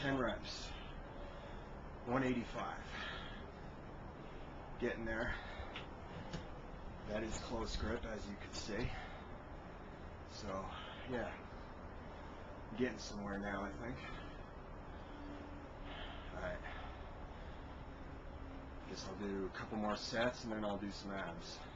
10 reps, 185. Getting there. That is close grip, as you can see. So, yeah, getting somewhere now, I think. Alright. Guess I'll do a couple more sets and then I'll do some abs.